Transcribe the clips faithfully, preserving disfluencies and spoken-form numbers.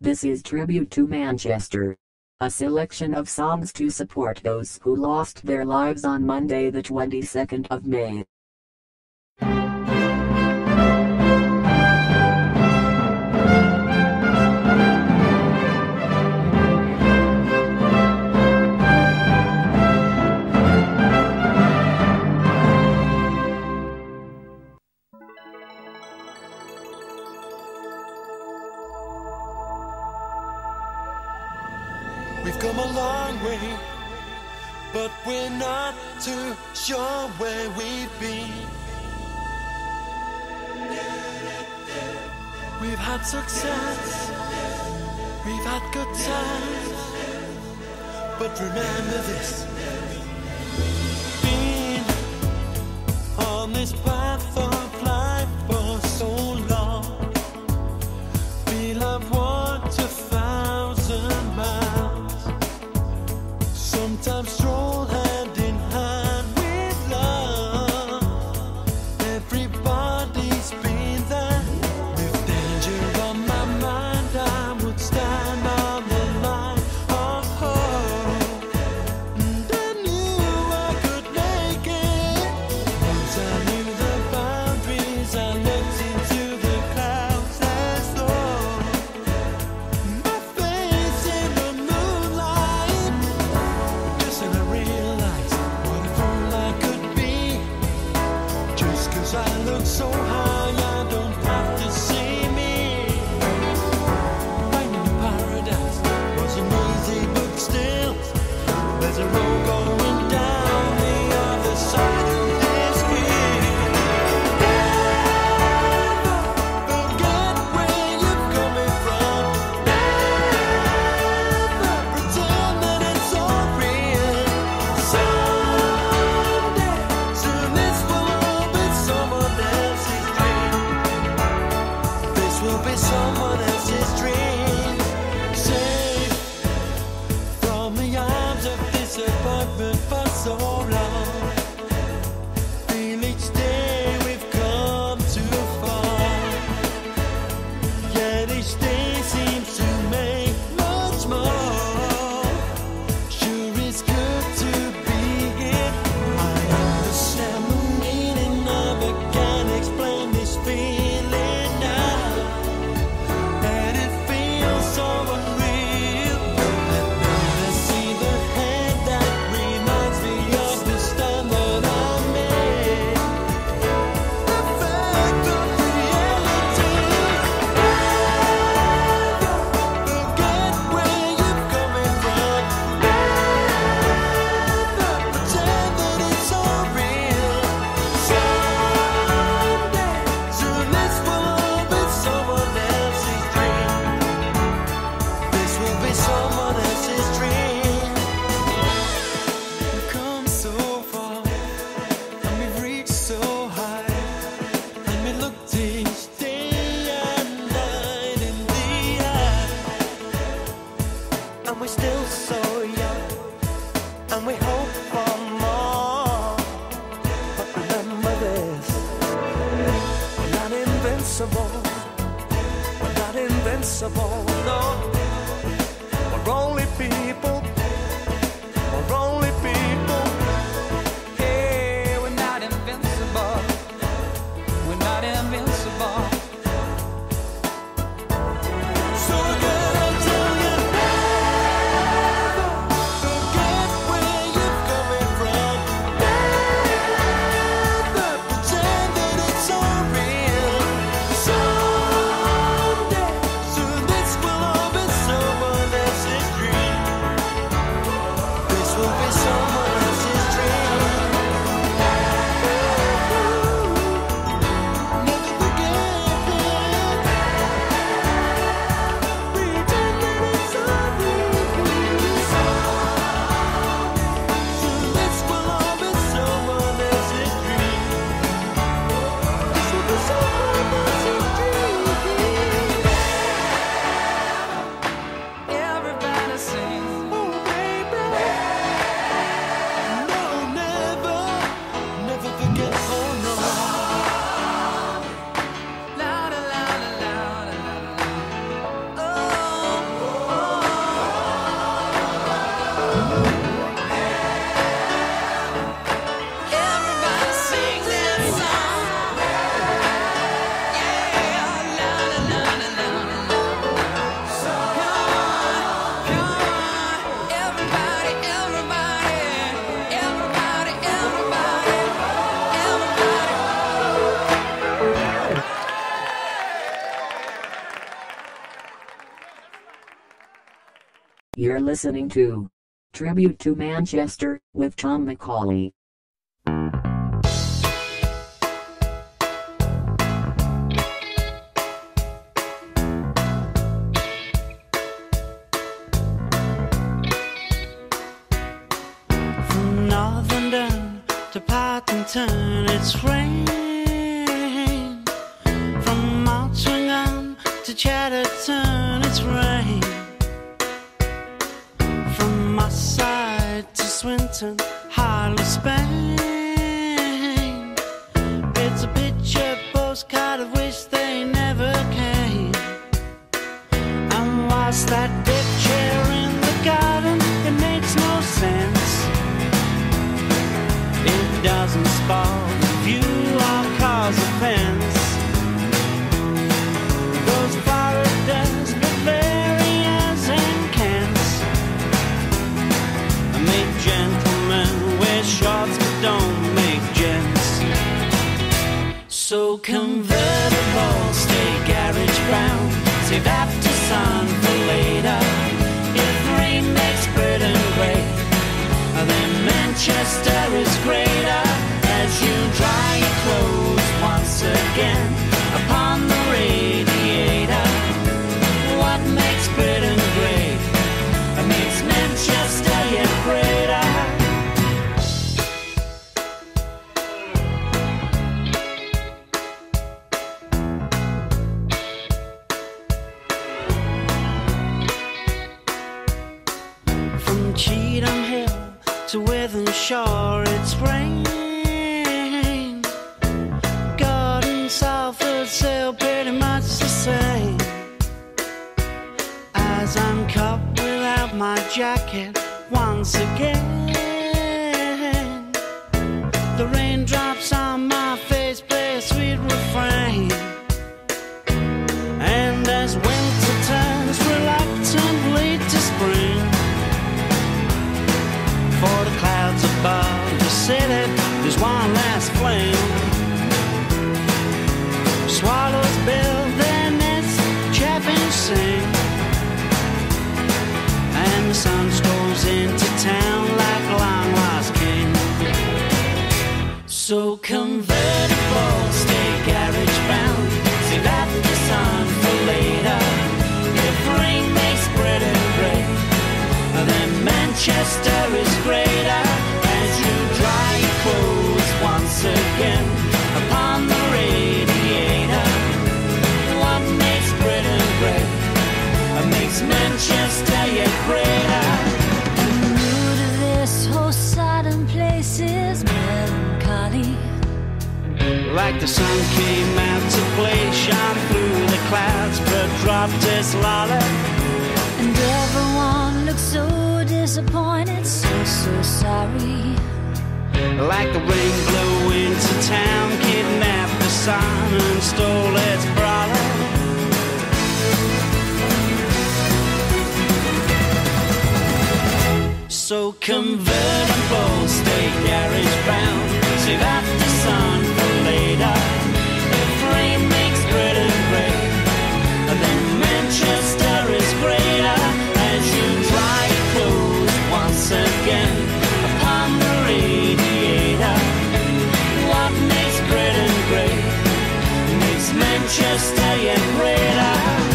This is Tribute to Manchester. A selection of songs to support those who lost their lives on Monday the twenty-second of May. We've come a long way, but we're not too sure where we've been. We've had success, we've had good times, but remember this: being on this path of life for so long, we'll have walked a thousand miles. Sometimes stroll hand in hand with love. Everybody's been there. With danger on my mind, I would stand on the line of hope. And I knew I could make it. Once I knew the boundaries, I looked into the clouds as though my face in the moonlight. And I realized what a fool I could be. Just 'cause I look so high, I don't have to see me. Finding paradise wasn't easy, but still, there's a road going down the other side of this hill. Never forget where you're coming from. Never pretend that it's all real. Someday, soon this will all be someone else's dream. This will be someone else's dream. Safe from the arms of disappointment for so long. Feel each day we've come too far. Yet each day seems to make much more. Sure it's good to be here. I understand the meaning of it, can't explain this feeling now. And it feels so unreal. And now I see the hand that reminds me of the stand that I made. The fact of reality. Never forget where you're coming from. Never pretend that it's all real. Someday, soon this will all be someone else's dream. This will be someone else's dream. We've come so far, and we've reached so high, and we looked each day and night in the eye, and we're still so young, and we hope for more. But remember this: we're not invincible. We're not invincible. No, we're only people. We're only people. Hey, we're not invincible. We're not invincible. So good, I'll tell you, never forget where you're coming from. Never pretend that it's all real. Someday, soon this will all be You're listening to Tribute to Manchester with Tom McCauley. From Northern to Partington, it's rain. From Altrincham to Chatterton, it's rain. From my side to Swinton, Harley, Spain. It's a picture postcard of which they never came. And whilst that deck chair in the garden, it makes no sense. It doesn't spoil the view or cause offense. Those Floridas, Bavarians and Kents make gentlemen wear shorts but don't make gents. So convertible, stay garage bound, save after sun for later. If rain makes Britain great, then Manchester is greater. As you dry your clothes once again upon the radiator, what makes Britain great makes Manchester yet greater. From Cheetham Hill to Wythenshawe, it's rain. Gordon, Salford, Sale, pretty much the same. As I'm caught without my jacket once again, the raindrops on my face play a sweet refrain. And as winter turns reluctantly to spring, for the clouds above the city, there's one last flame. Swallows build their nests, chaffinch sing, and the sun strolls into town like a long lost king. So convertible, stay garage bound, save after sun for later. If rain makes Britain great, then Manchester is greater. As you dry your clothes once again upon the radiator, what makes Britain great makes Manchester yet greater. The mood of this whole sodden place is melancholy. Like the sun came out to play, shone through the clouds but dropped its lolly. And everyone looks so disappointed, so, so sorry. Like the rain blew into town, kidnapped the sun and stole its brother. So convertible, stay garage bound, save after sun for later. If rain makes Britain great, then Manchester is greater. As you dry your clothes once again upon the radiator, what makes Britain great makes Manchester yet greater.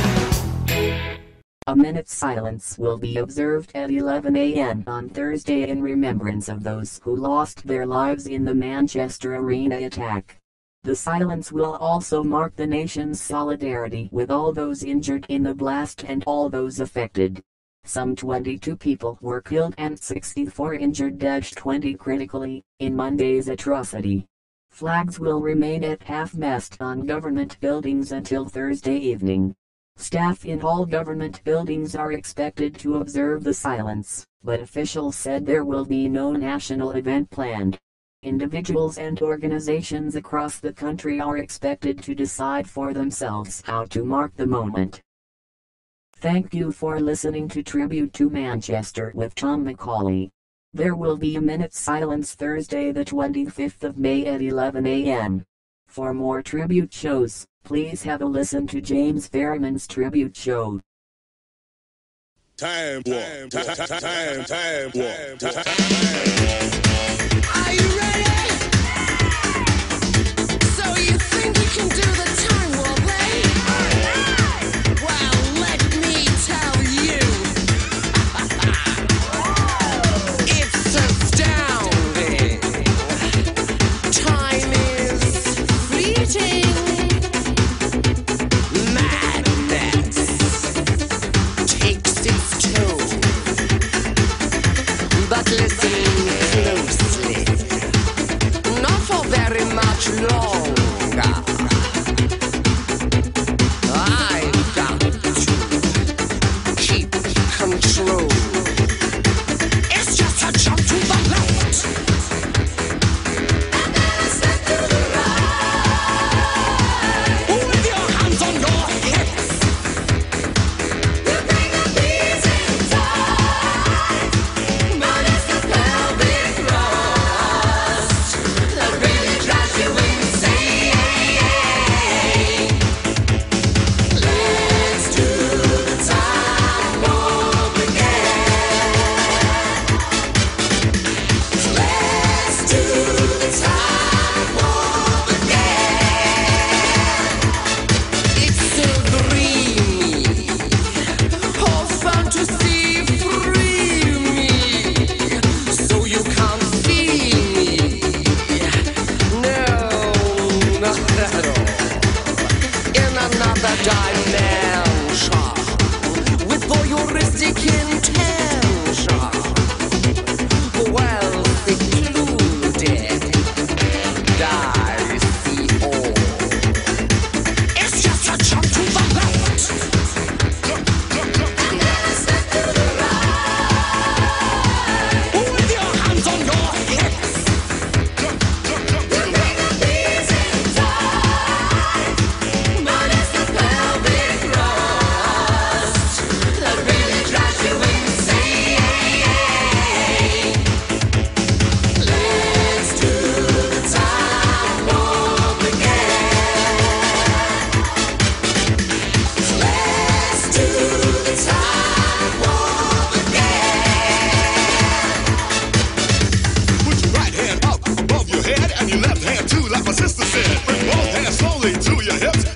A minute's silence will be observed at eleven a m on Thursday in remembrance of those who lost their lives in the Manchester Arena attack. The silence will also mark the nation's solidarity with all those injured in the blast and all those affected. Some twenty-two people were killed and sixty-four injured, twenty critically, in Monday's atrocity. Flags will remain at half-mast on government buildings until Thursday evening. Staff in all government buildings are expected to observe the silence, but officials said there will be no national event planned. Individuals and organizations across the country are expected to decide for themselves how to mark the moment. Thank you for listening to Tribute to Manchester with Tom McCauley. There will be a minute's silence Thursday the twenty-fifth of May at eleven a m For more tribute shows, please have a listen to James Ferryman's tribute show. Time warp. Time, time, time warp. Time. Are you ready? So you think you can do the time warp, eh? Well, let me tell you. It's astounding. Time is fleeting. Madness takes its toll. But listen closely. Not for very much longer. I've got to keep control. It's just a jump to the left. And then a step to the right. With your hands on your hips. You bring the beats inside. But it's the pelvic thrust that really drives you insane. Let's do the time warp again. Let's do the time warp again. It's so dreamy. Oh, fantasy free me. So you can't see me. No, not at all. In another dimension, with voyeuristic intention, well secluded, I see all. It's just a jump to the left. And then a step to the right. With your hands on your hips. You bring the beats inside. But it's the pelvic thrust that really drives you insane. Let's do the time warp again. Let's do the time warp again. Put your right hand up above your head and your left hand too, like my sister said. Bring both hands slowly to your hips